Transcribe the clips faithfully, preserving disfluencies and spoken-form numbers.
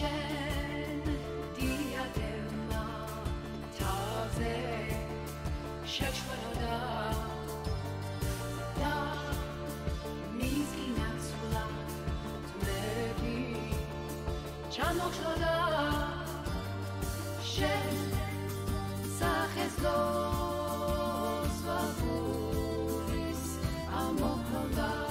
שן דיאדמה תאזה שש ונודה דה מיזקי נצולה תמבי צ'נוק שלודה שן סחס גוס ובוריס עמוק נודה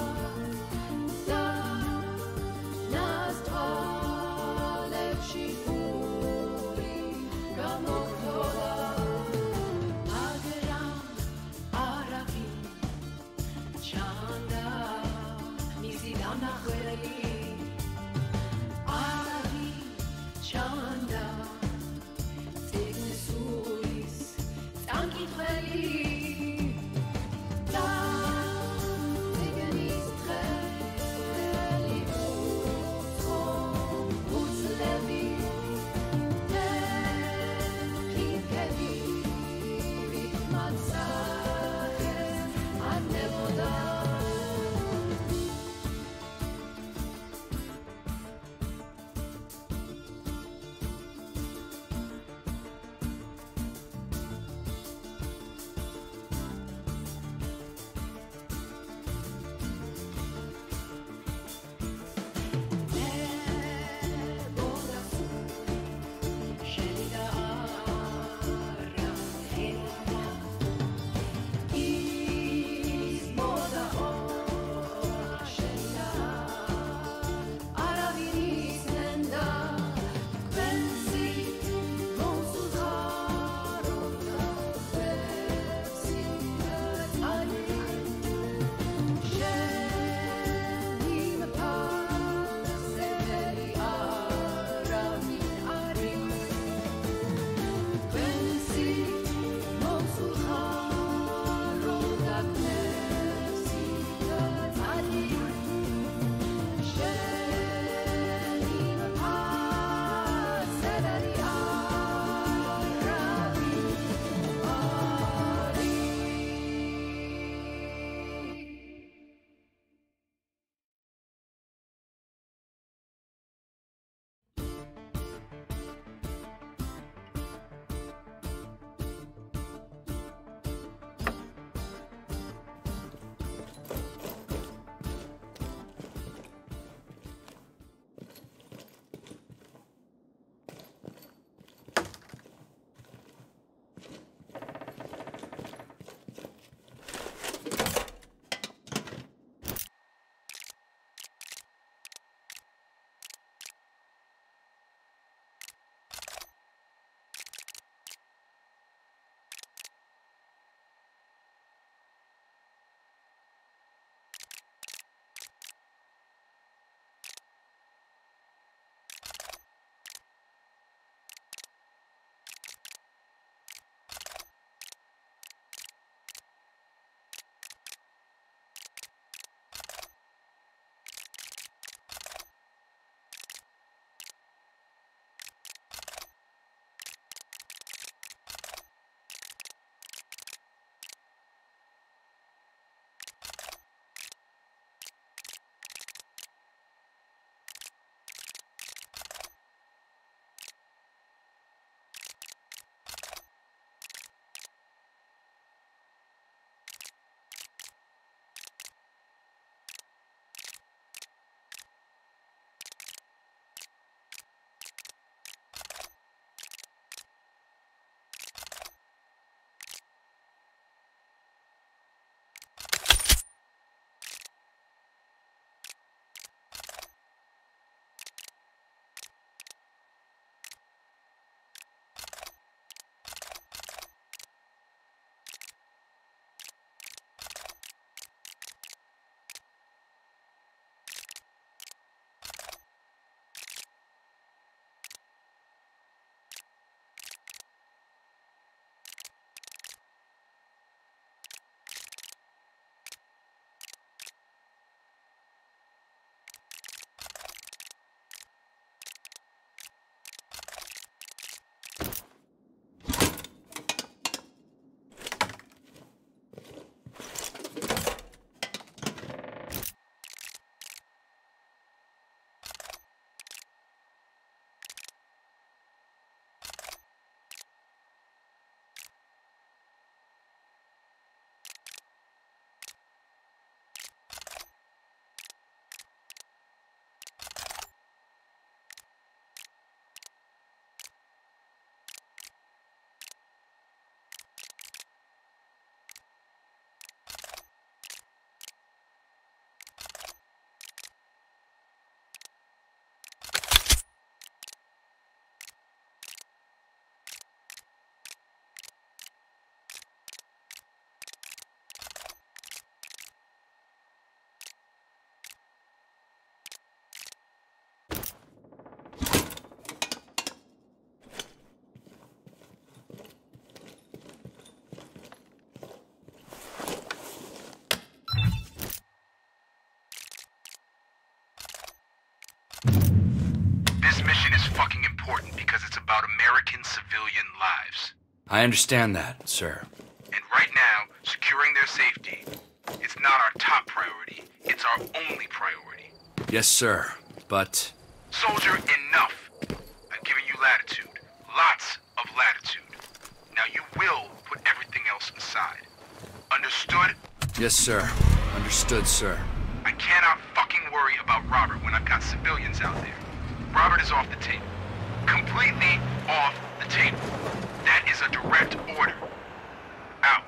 This mission is fucking important because it's about American civilian lives. I understand that, sir. And right now, securing their safety, it's not our top priority, it's our only priority. Yes, sir, but... Soldier, enough. I've given you latitude. Lots of latitude. Now you will put everything else aside. Understood? Yes, sir. Understood, sir. I cannot fucking worry about Robert when I've got civilians out there. Robert is off the table. Completely off the table. That is a direct order. Out.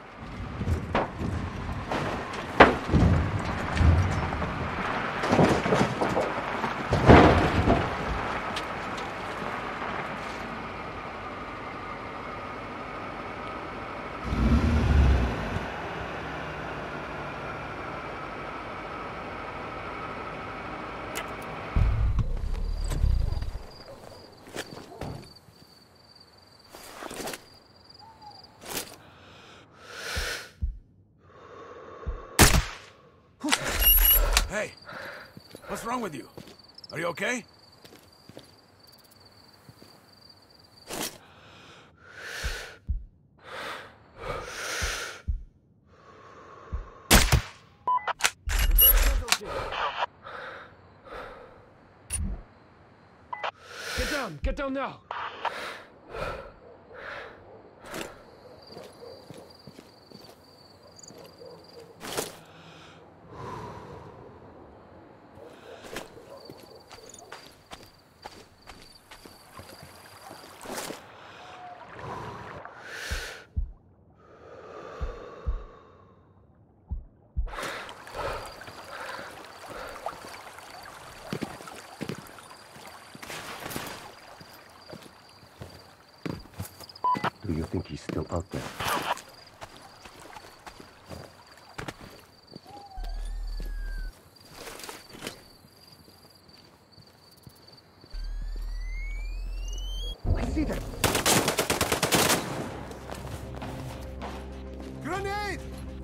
Hey, what's wrong with you? Are you okay? Get down! Get down now! Do you think he's still out there? I see them! Grenade!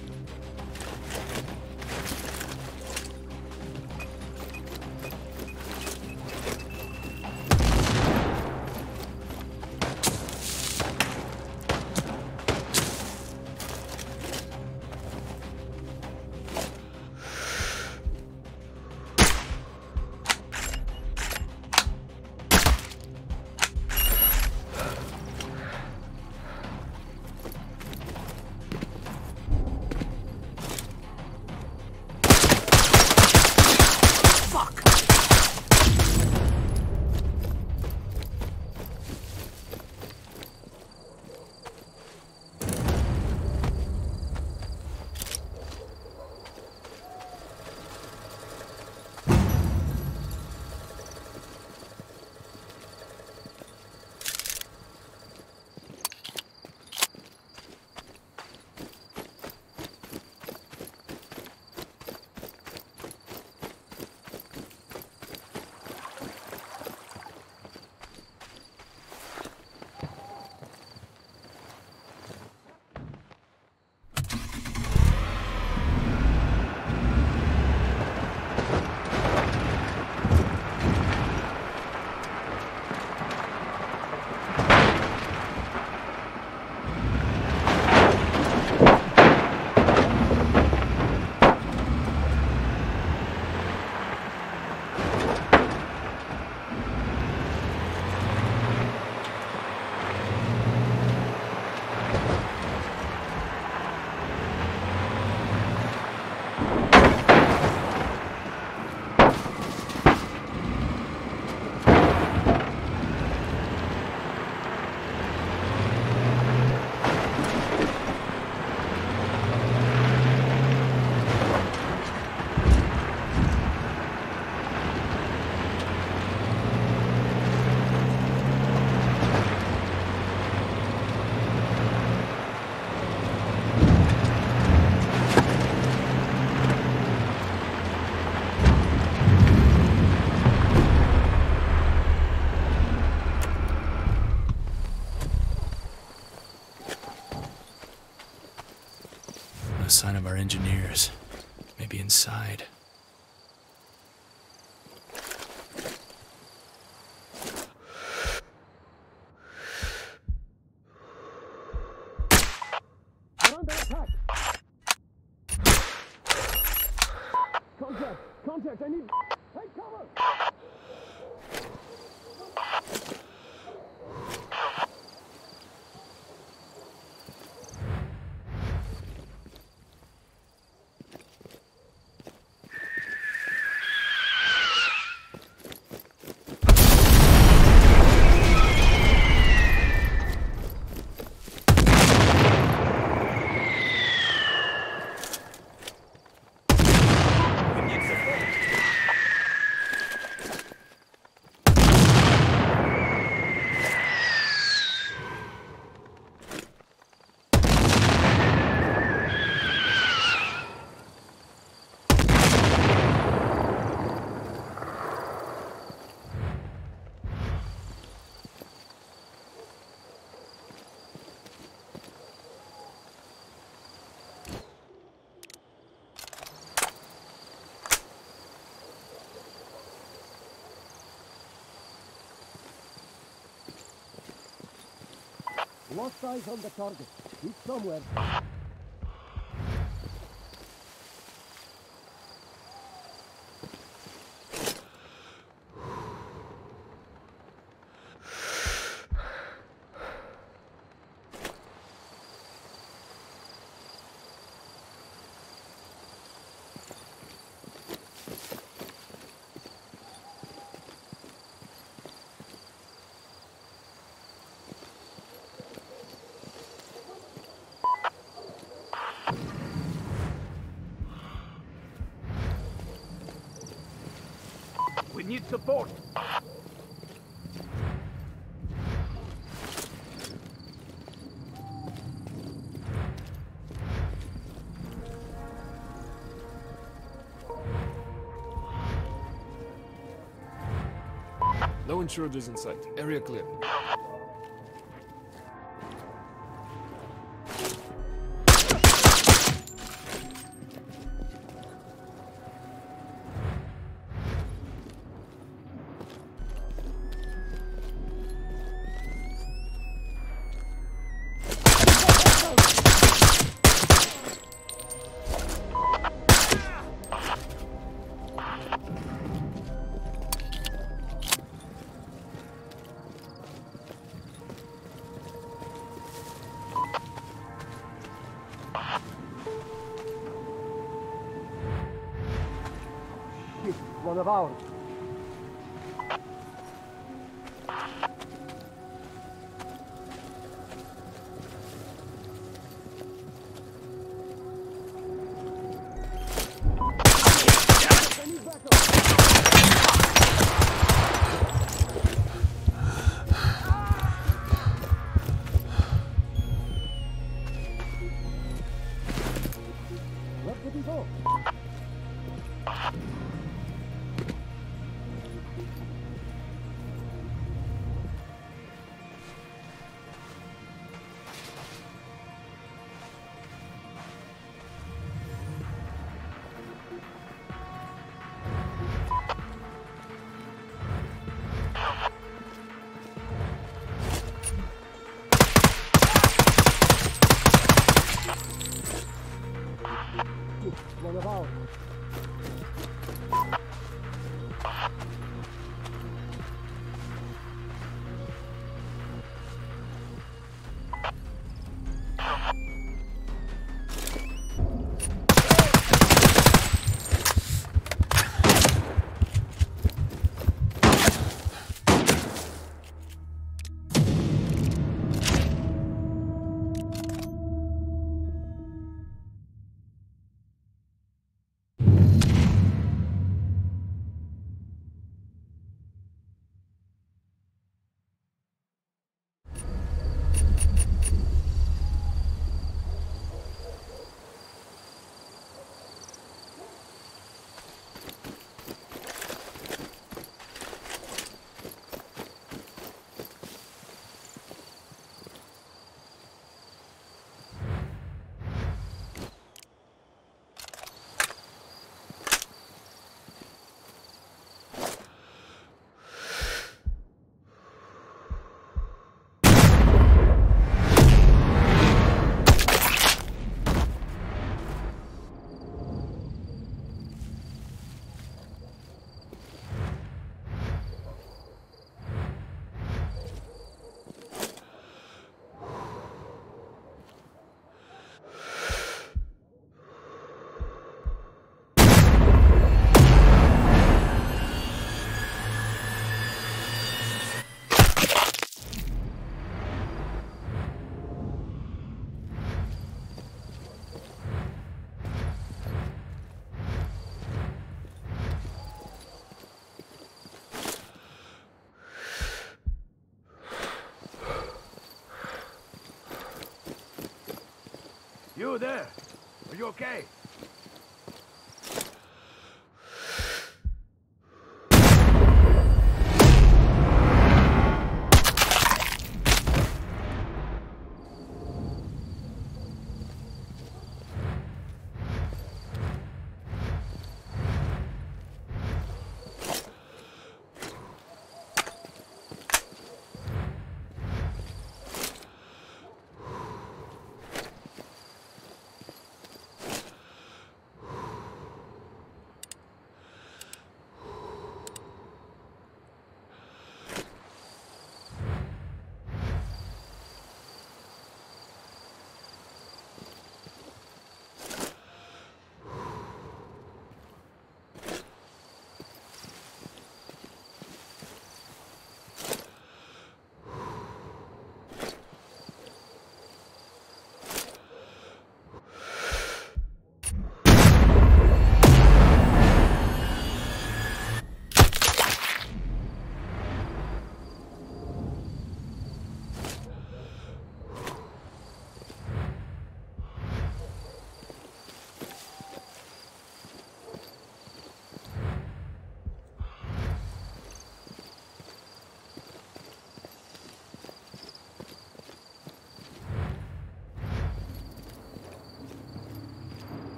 No sign of our engineers. Maybe inside. Lost eyes on the target. He's somewhere. We need support. No intruders in sight. Area clear. One of ours. Where did he go? Hello there. Are you okay?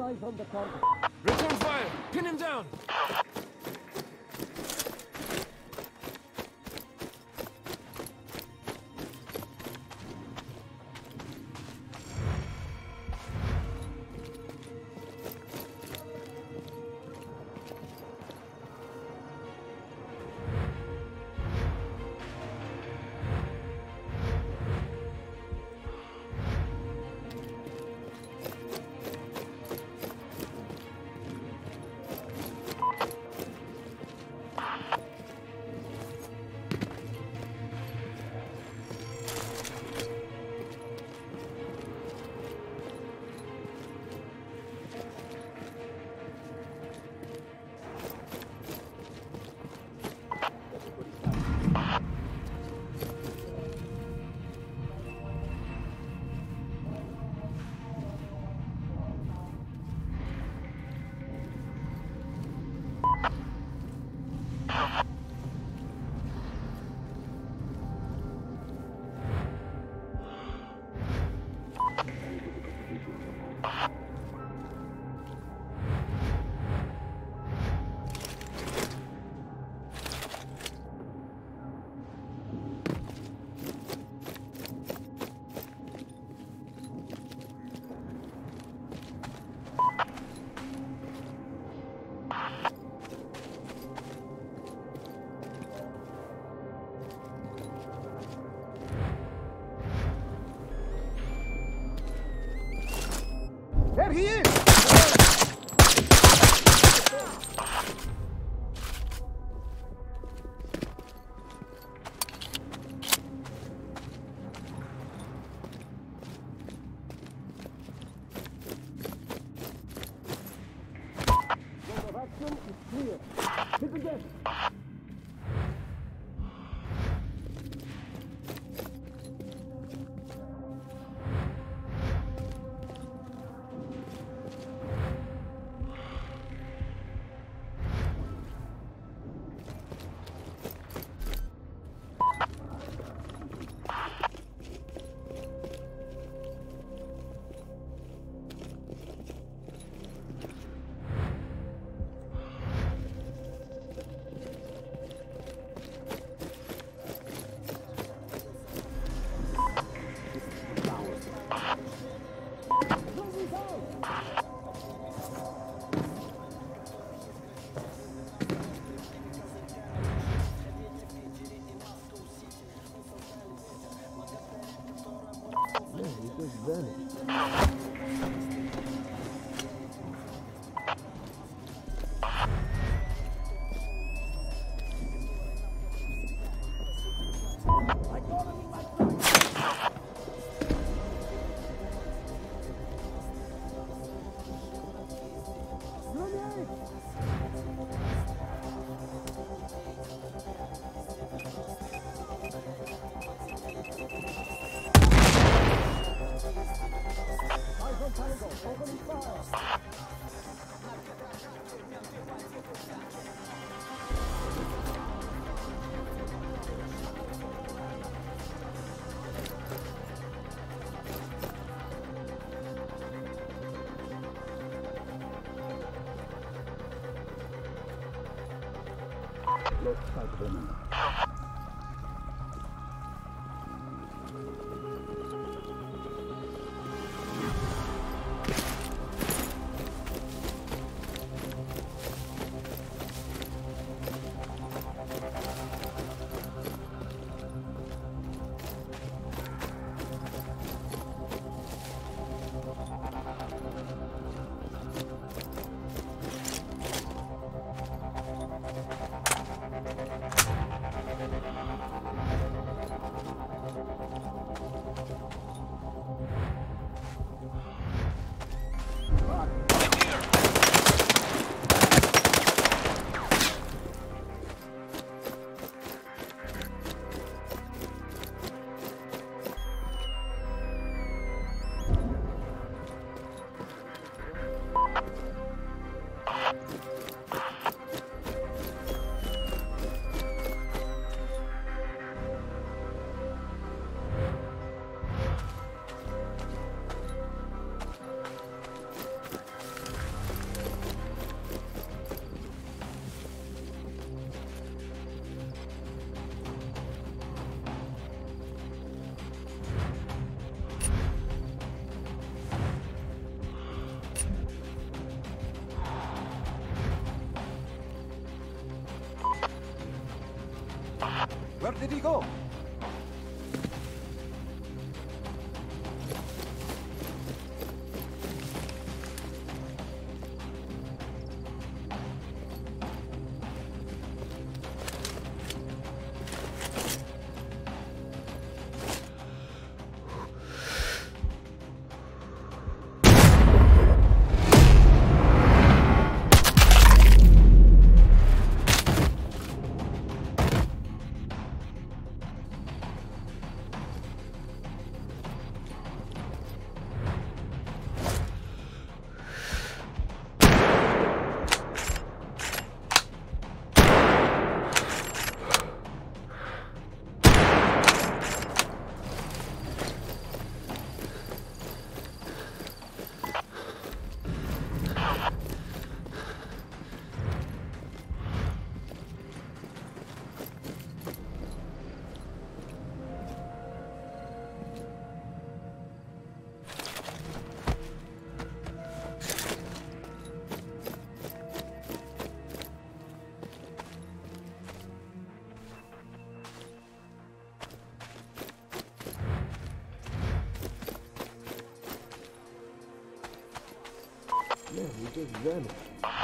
eyes on the target. Return fire! Pin him down! There he is! Zone of action is clear. Hit again. Lost sight of enemy. Where did he go? Man, he just vanished.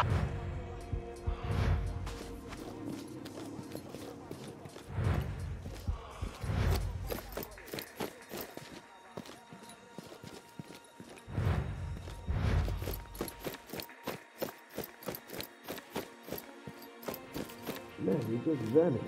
Man, he just vanished.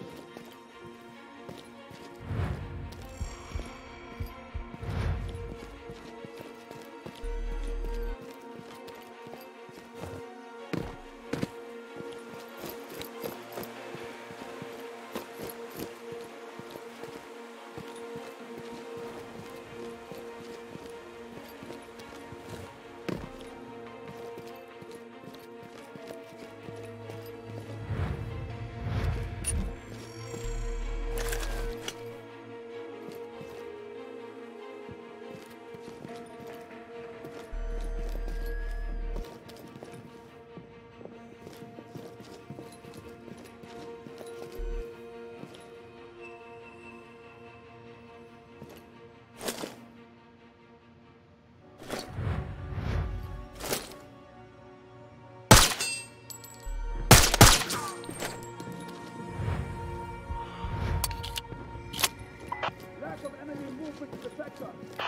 Lack of enemy movement in the sector.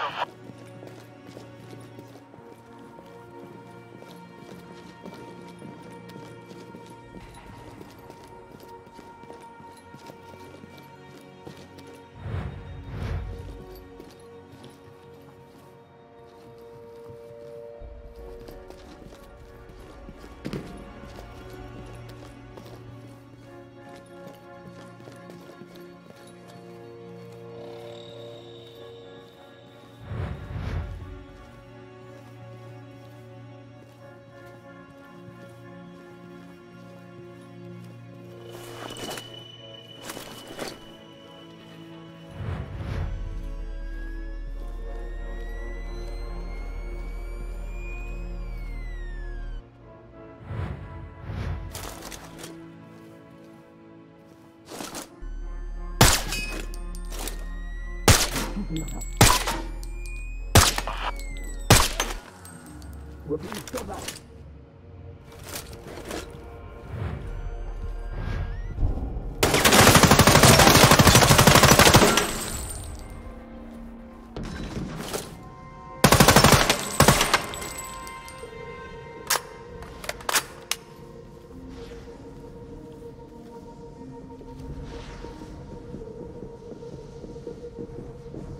We're being shot at.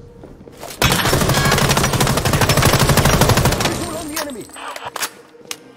Visual on the enemy.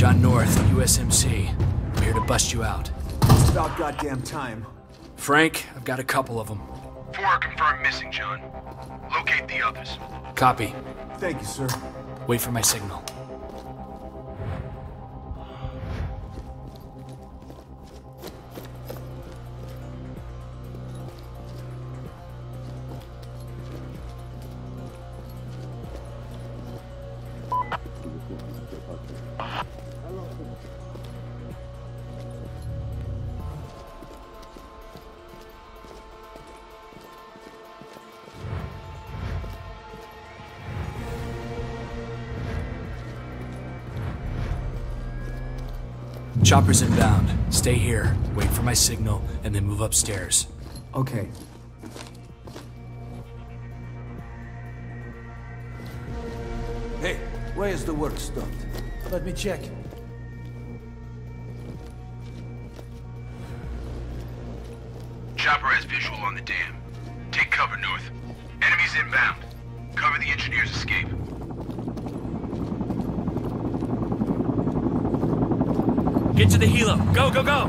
John North, U S M C. I'm here to bust you out. It's about goddamn time. Frank, I've got a couple of them. Four are confirmed missing, John. Locate the others. Copy. Thank you, sir. Wait for my signal. Chopper's inbound. Stay here, wait for my signal, and then move upstairs. Okay. Hey, where is the work stopped? Let me check. Chopper has visual on the dam. Take cover, North. Enemies inbound. Cover the engineer's escape. Get to the helo. Go, go, go!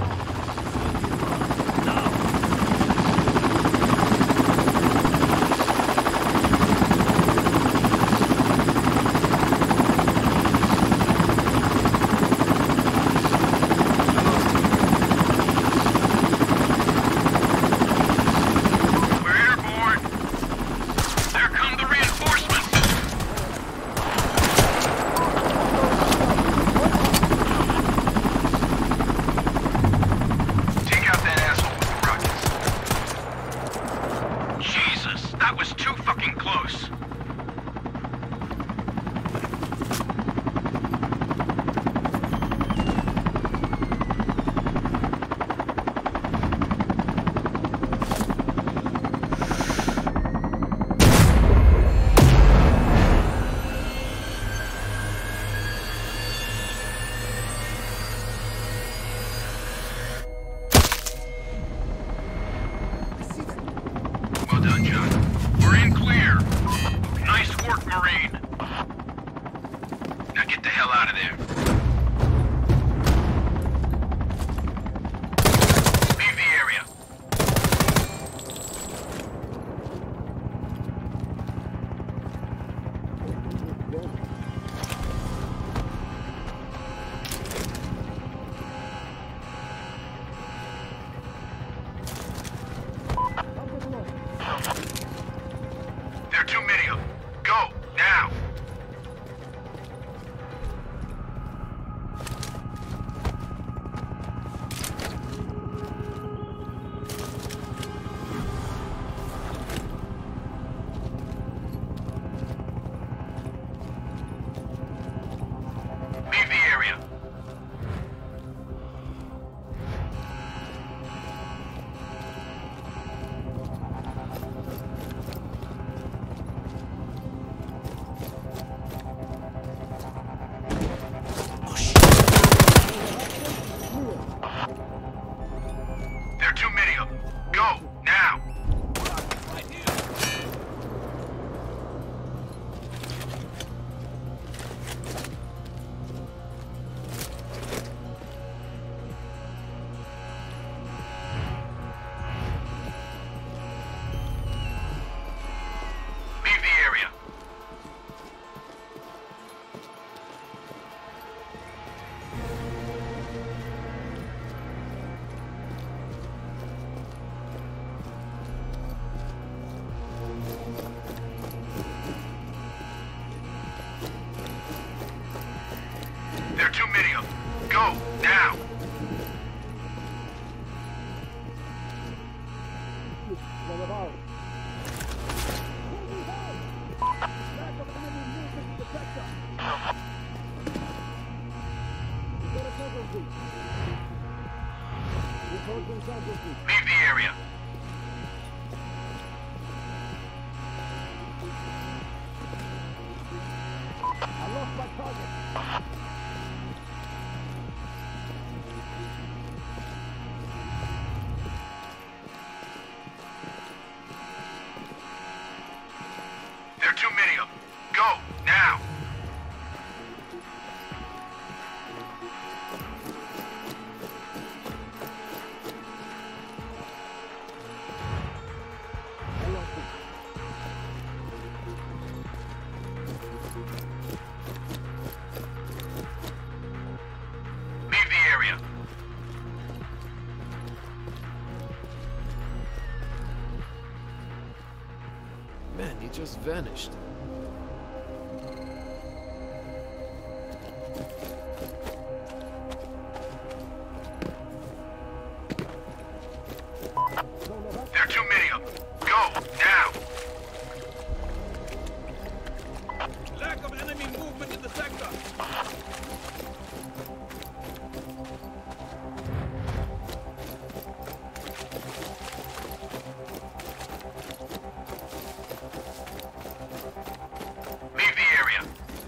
Leave the area. I lost my target. There are too many of them. Go, now! Man, he just vanished. There are too many of them. Go, now! Lack of enemy movement in the sector. Leave the area.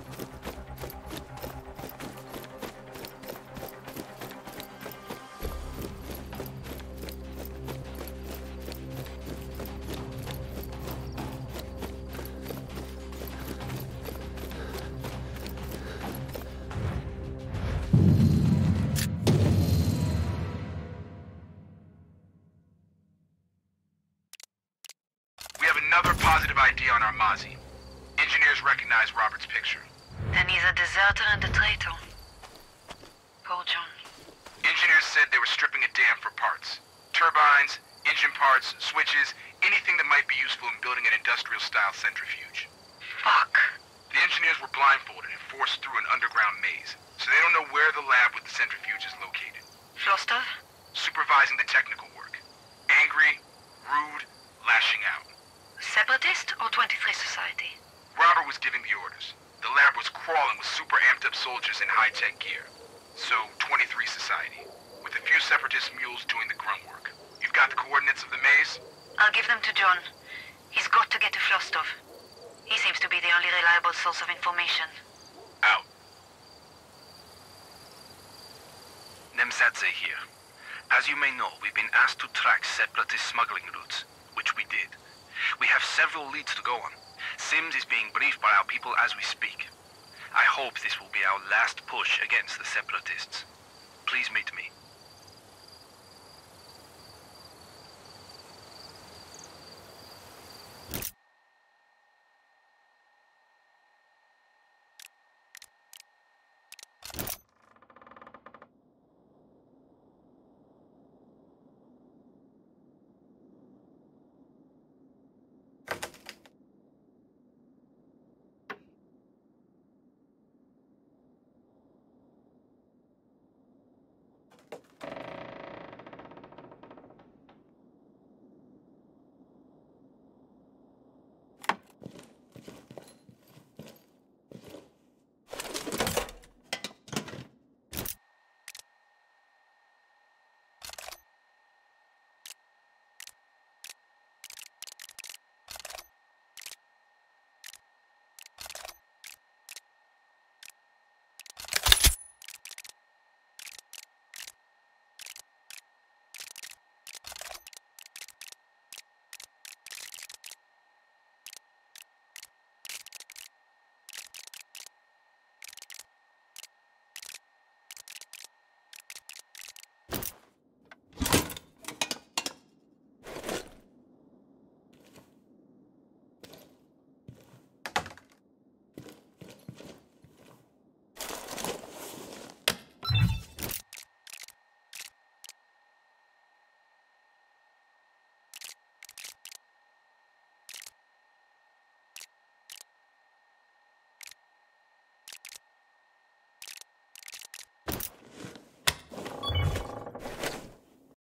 We have another positive I D on our Mozzie. Engineers recognize Robert's picture. Then he's a deserter and a traitor. Poor John. Engineers said they were stripping a dam for parts. Turbines, engine parts, switches, anything that might be useful in building an industrial-style centrifuge. Fuck. The engineers were blindfolded and forced through an underground maze, so they don't know where the lab with the centrifuge is located. Flostov? Supervising the technical work. Angry, rude, lashing out. Separatist or twenty-three Society? Robert was giving the orders. The lab was crawling with super amped up soldiers in high-tech gear. So, twenty-three Society, with a few separatist mules doing the grunt work. You've got the coordinates of the maze? I'll give them to John. He's got to get to Flostov. He seems to be the only reliable source of information. Out. Nemzadze here. As you may know, we've been asked to track separatist smuggling routes, which we did. We have several leads to go on. Sims is being briefed by our people as we speak. I hope this will be our last push against the separatists. Please meet me.